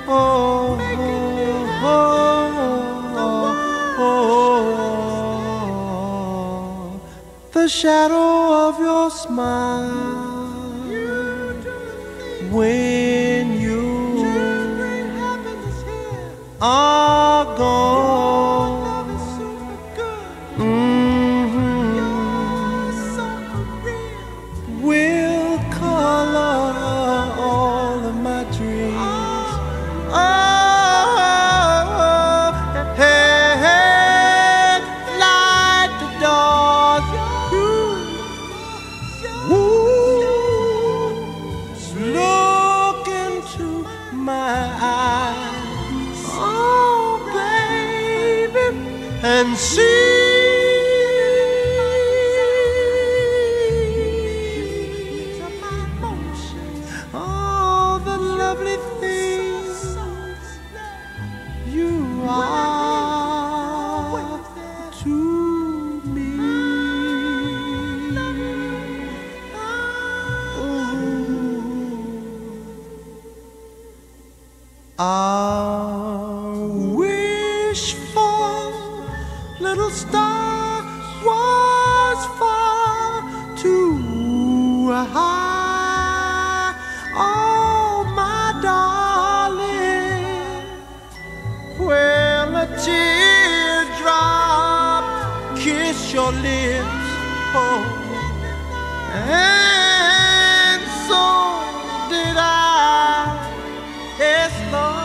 Oh, the shadow of your smile when you are gone. Will color all of my dreams. Oh, hey, hey, light the doors. Ooh, look into my eyes, oh baby, and see all the lovely things you are to me. Our wishful little star was far too high. Oh, my darling, when a teardrop kissed your lips, oh, and so did I. Yes, Lord.